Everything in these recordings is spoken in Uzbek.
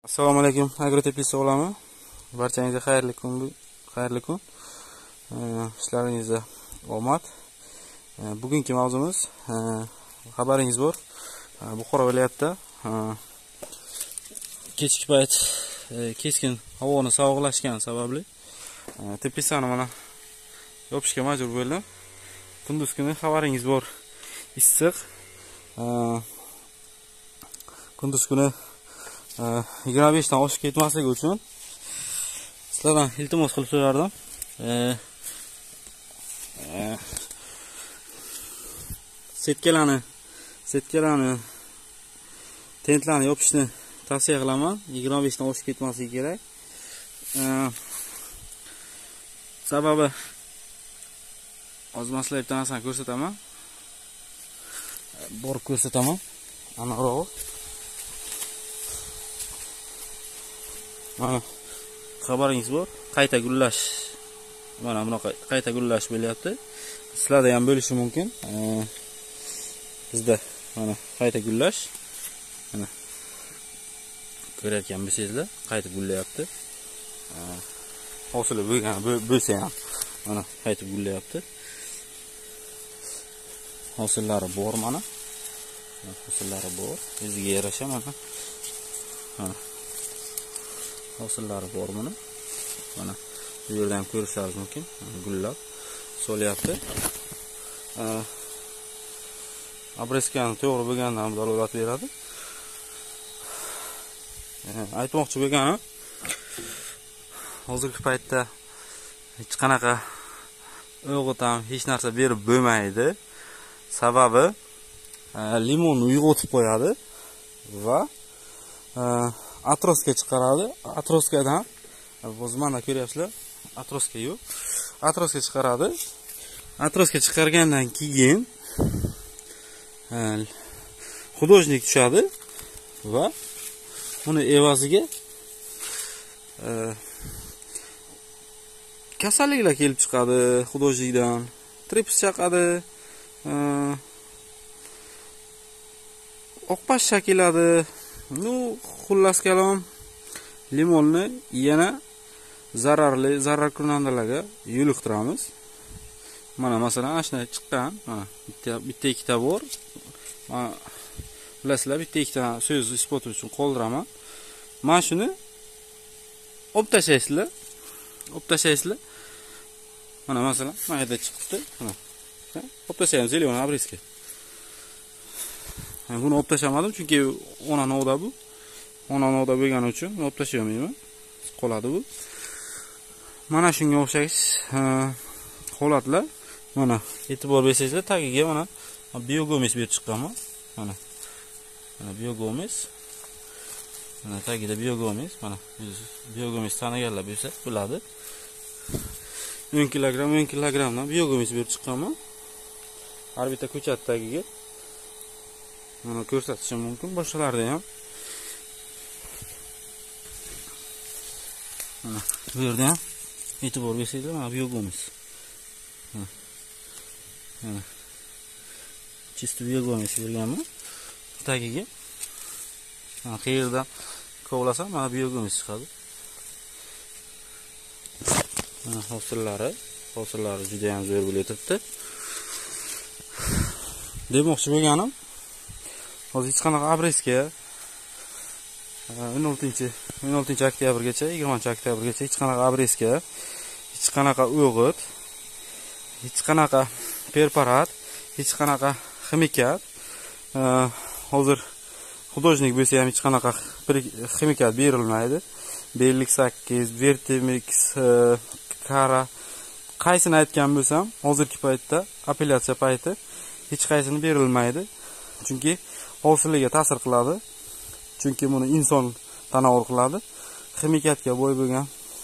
Assalomu alaykum, agrotepis o'g'lami. Barchangizga xayrli kun. Ishlaringizda omad. Bugungi mavzumiz xabaringiz bor. Buxoro viloyatida kechki payt keskin havoni sovuqlashgani sababli tepisani mana yopishga majbur bo'ldim. Kunduz kuni xabaringiz bor. Issiq. Kunduz kuni 25 dan oshib ketmasligi uchun sizlardan iltimos qilib so'rardim. Setkalarni tentlarni yopishni tavsiya qilaman. 25 dan oshib ketmasligi kerak. Sababi hozir maslahatli narsani ko'rsataman. Borib ko'rsataman. Ana urug'i. Mana xabaringiz bor. Qayta gullash. Mana bunaqa qayta gullash bo'lyapti. Sizlarda ham bo'lishi mumkin. Bizda mana qayta gullash. Mana ko'rayotgan bo'lsangizlar, qayta gullayapti. Hosili bo'lsa ham mana qayta gullayapti. Hosillari bor mana. Hosillari bor. O'ziga yarasha mana. Hosillari bor buni. Mana bu yerda ham ko'rishingiz mumkin. Gullab so'lyapti. Abreskani to'g'ri bo'lganidan dalolat beradi. Aytmoqchi bo'lganim, hozirgi paytda hech qanaqa o'g'it ham hech narsa berib bo'lmaydi. Sababi limonni uyg'otib qo'yadi va atroska chiqaradi. Atroskadan hozir mana ko'ryapsizlar, atroska yo'q. Atroska chiqaradi. Atroska chiqargandan keyin xudojnik tushadi va uni evaziga kasalliklar kelib chiqadi xudojlikdan. Trepis chaqadi, oqpashsha keladi. Xullas kalom, limonni yana zarar kunandalarga yo'liqtiramiz. Mana masalan, ashna chiqqan, mana bitta ikkita bor. Mana bilasizlar, bitta ikkita so'z isbot uchun qoldiraman. Mana shuni olib tashlaysizlar. Mana masalan, mana yerda chiqibdi. Mana. Olib tashlaymiz, zelion abreska. Buni olib tashlamadim chunki ona novda bu. Ona novda bo'lgani uchun olib tashlayolmayman. Qoladi bu. Mana shunga o'xshash holatlar. Mana e'tibor bersangizlar, tagiga mana biogomes berib chiqqanman. Mana biogomes. Mana tagida biogomes, mana biogomes taniganlar bo'lsa biladi. 10 kilogramdan biogomes berib chiqqanman. Har bitta ko'chat tagiga. Mana ko'rsatishim mumkin, boshqalarda ham. Mana bu yerda ham e'tibor bersangizlar, mana biogomes. Mana chisti biogomes berganman tagiga. Mana qayerdan kovlasam, mana biogomes chiqadi. Mana hosillari juda ham zo'r bo'lib turibdi. Demoqchi bo'lganim, hozir hech qanaqa abreska 16 oktyabrgacha, 20 oktyabrgacha hech qanaqa abreska, hech qanaqa o'g'it, hech qanaqa preparat, hech qanaqa ximikat, hozir xudojnik bo'lsa ham hech qanaqa ximikat berilmaydi. Bellik 8, Vertimix, Kara qaysini aytgan bo'lsam, hozirgi paytda apellyatsiya payti hech qaysini berilmaydi. Chunki hosilga ta'sir qiladi. Chunki buni inson tanovul qiladi. Ximikatga boy bo'lgan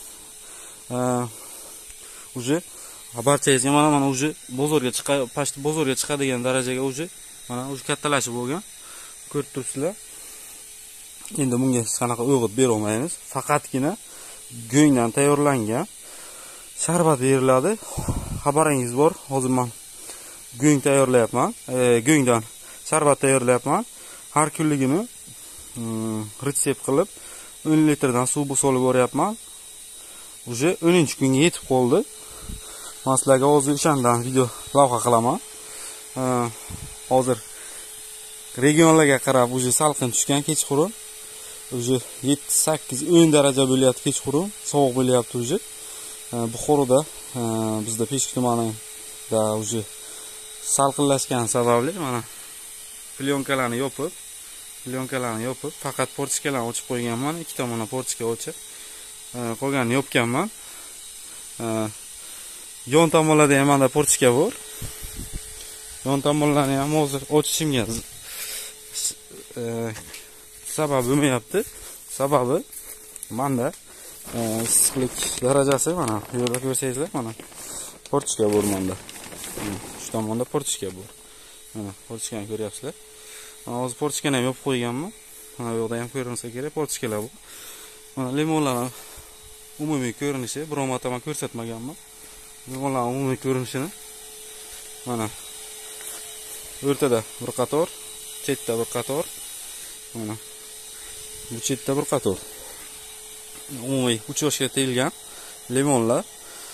uje barchangizga mana uje bozorga chiqadigan darajaga uje mana uje kattalashib bo'lgan. Ko'rib turibsizlar. Endi bunga hech qanaqa o'g'it bera olmaymiz. Faqatgina go'ngdan tayyorlangan sharbat beriladi. Xabaringiz bor, hozir men go'ng tayyorlayapman. Go'ngdan sharbat tayyorlayapman. Har kunligini retsept qilib 10 litrdan suv solib yuboryapman. Уже 10-kunga yetib qoldi. Men sizlarga hozir o'shandan video lavha qilaman. Hozir regionlarga qarab уже salqin tushgan kechqurun. Уже 7, 8, 10 daraja bo'lyapti kechqurun, sovuq bo'lyapti уже. Buxoroda bizda Peshku tumanida уже salqinlashgan sababli mana plyonkalarni yopib, faqat portishkalarni ochib qo'yganman. Ikki tomondan portishka ochib, qolganini yopganman. Yon tomonlarda ham mana portishka bor. Yon tomonlarni ham hozir ochishimga sabab bo'lmayapti. Sababi menda issiqlik darajasi mana bu yerda ko'rsangizlar, mana portishka bor menda. Shu tomonda portishka bor. Mana portishkani ko'ryapsizlar. Men hozir portishkani ham yopib qo'yganman. Mana bu yerda ham ko'rinsa kerak portishkalar bor. Mana limonlar umumiy ko'rinishi biror marta men ko'rsatmaganman. Limonlar umumiy ko'rinishini mana o'rtada bir qator, chetda bir qator. Mana bu chetda bir qator. Umumiy 3 yoshga tegilgan limonlar.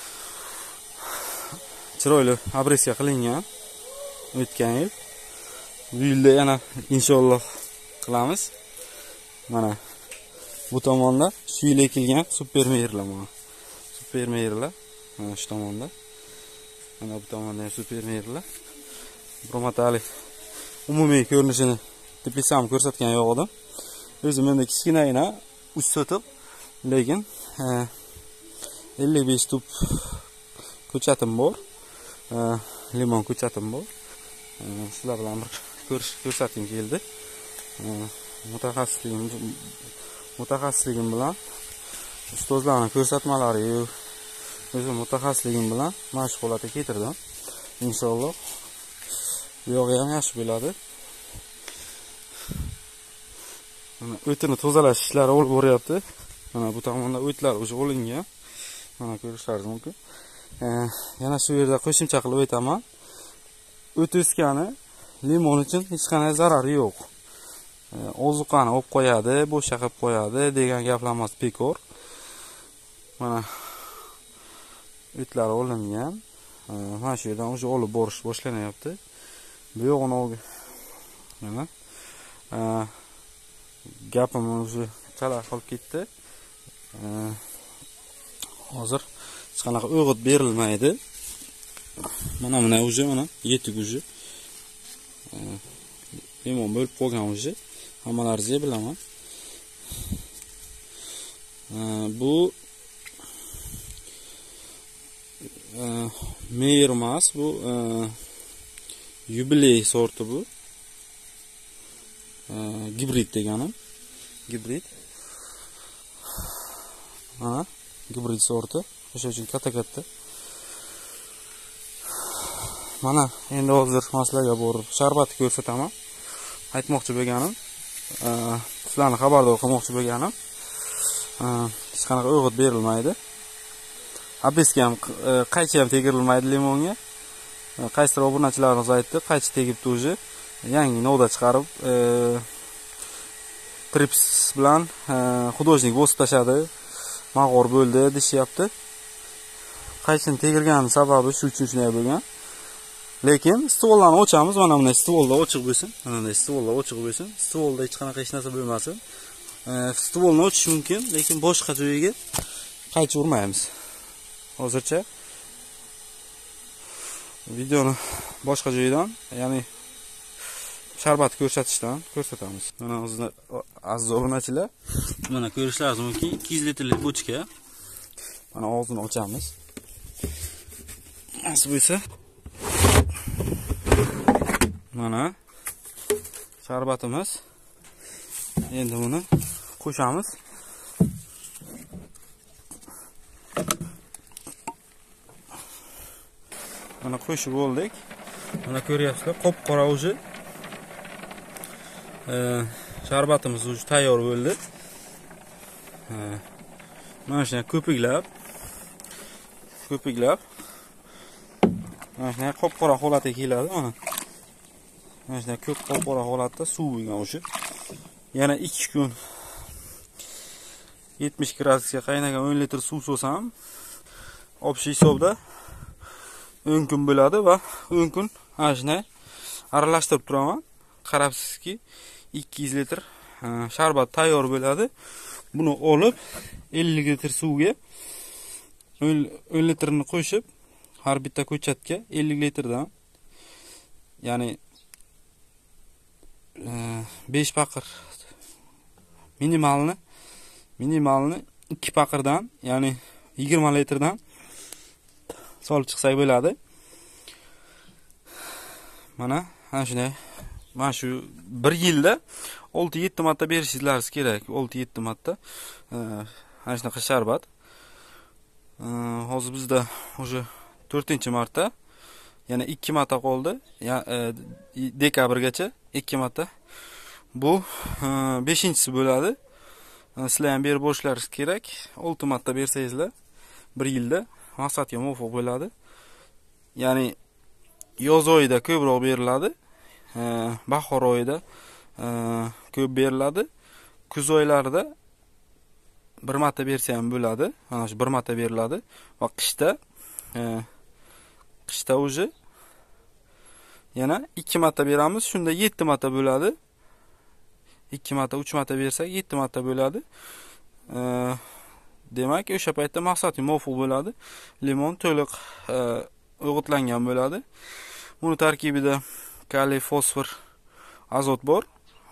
Chiroyli abresiya qilingan o'tgan yil. Bu yilda yana inshaalloh qilamiz. Mana bu tomonda shu yil ekilgan super meyrlar mana. Super meyrlar mana shu tomonda. Mana bu tomonda ham super meyrlar. Bromatali umumiy ko'rinishini teplisam ko'rsatgan yo'q edim. O'zim menda kichkinagina 3 sotiq, lekin 55 tup ko'chatim bor. Limon ko'chatim bor. Sizlar bilan bir ko'rsating keldi. Mutaxassisligim bilan ustozlarning ko'rsatmalari, o'zim mutaxassisligim bilan mana shu holatga keltirdim. Inshaalloh bu yog'i ham yaxshi bo'ladi. Mana o'tini tozalash ishlari olib boryapti. Mana bu tomonda o'tlar o'zi olingan. Mana ko'rishlaringiz mumkin. Yana shu yerda qo'shimcha qilib o'taman. O't o'skani limon uchun hech qanday zarari yo'q. Ozuqani olib qo'yadi, bo'sha qilib qo'yadi degan gaplar emas, bekor. Mana o'tlar olingan. Mana shu yerdan o'zi olib borish boshlanyapti. Bu yog'ini olib mana gapim o'zi chala qolib ketdi. Hozir hech qanaqa o'g'it berilmaydi. Mana o'zi mana yetuk o'zi. Limon bo'lib qolgan o'zi. Hammalaringiz bilaman. Bu Meir emas, bu yubiley sorti bu. Gibrid deganim. Gibrid. Mana gibrid sorti. O'sha uchun katta. Mana endi hozir sizlarga borib sharbat ko'rsataman. Aytmoqchi bo'lganim, sizlarni xabardor qilmoqchi bo'lganim, hech qanaqa o'g'it berilmaydi. Abreska ham qaychi ham tegirilmaydi limonga. Qaysidir obunachilarimiz aytdi, qaychi tegibdi o'zi. Yangi novda chiqarib, trips bilan xudojnik bosib tashadi. Mag'or bo'ldi deyapti. Qaychini tegirgani sababi shu uchun shunday bo'lgan. Lekin stollarni ochamiz, mana bunday stolda ochiq bo'lsin. Mana bunday stolda ochiq bo'lsin. Stolda hech qanaqa hech narsa bo'lmasin. Stolni ochish mumkin, lekin boshqa joyiga qaychi urmaymiz. Hozircha videoni boshqa joydan, ya'ni sharbat ko'rsatamiz. Mana o'zida aziz obunachilar, mana ko'rishlaringiz mumkin, 200 litrlik bochka. Mana og'zini ochamiz. Nasib bo'lsa, mana sharbatimiz. Endi buni qo'shamiz. Mana qo'shib oldik. Mana ko'ryapsizlar, qop-qora o'zi. Sharbatimiz o'zi tayyor bo'ldi. Mana shunday ko'piklab mana shunday qop-qora holatga keladi. Mana shunday ko'p qop-qora holatda suv bo'lgan o'sha. Yana 2 kun 70 gradusga qaynagan 10 litr suv so'sam, общий hisobda 10 kun bo'ladi va 10 kun ana shunday aralashtirib turaman. Qarabsizki, 200 litr sharbat tayyor bo'ladi. Buni olib 50 litr suvga 10 litrni qo'shib, har bitta ko'chatga 50 litrdan, ya'ni 5 paqir minimalni 2 paqirdan, ya'ni 20 litrdan solib chiqsak bo'ladi. Mana shunday. Mana shu 1 yilda 6-7 marta berishingiz kerak. 6-7 marta ana shunaqa sharbat. Hozir bizda o'sha 4-marta, yana 2 marta qoldi. Dekabrgacha 2 marta. Bu 5-si bo'ladi. Sizlar ham berib borishlaringiz kerak. 6 marta bersangizlar 1 yilda maqsadga muvofiq bo'ladi. Ya'ni yoz oyida ko'proq beriladi. Bahor oyida ko'p beriladi. Kuz oylarida 1 marta bersa ham bo'ladi. Mana shu 1 marta beriladi va qishda o'zi yana 2 marta beramiz. Shunda 7 marta bo'ladi. 2 marta, 3 marta bersak 7 marta bo'ladi. Demak, o'sha paytda maqsadga muvofiq bo'ladi. Limon to'liq o'g'itlangan bo'ladi. Buni tarkibida kaliy, fosfor, azot bor.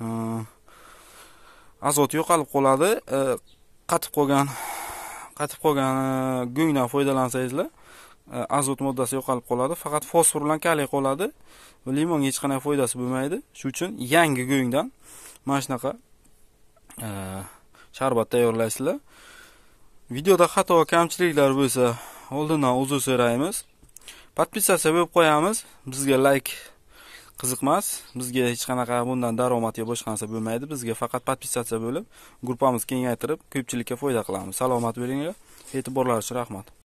Azot yo'qolib qoladi. Qatib qolgan go'ngdan foydalansangizlar, azot moddasi yo'qolib qoladi. Faqat fosfor bilan kaliy qoladi. Limonga hech qanday foydasi bo'lmaydi. Shuning uchun yangi go'ngdan mana shunaqa sharbat tayyorlaysizlar. Videoda xato va kamchiliklar bo'lsa, oldindan uzr so'raymiz. Podpisatsiya bo'lib qo'yamiz. Bizga like qiziqmas. Bizga hech qanaqa bundan daromad yo boshqa narsa bo'lmaydi. Bizga faqat podpisatsiya bo'lib, gruppamizni kengaytirib, ko'pchilikka foyda qilamiz. Salomat bo'linglar. E'tiborlaringiz uchun rahmat.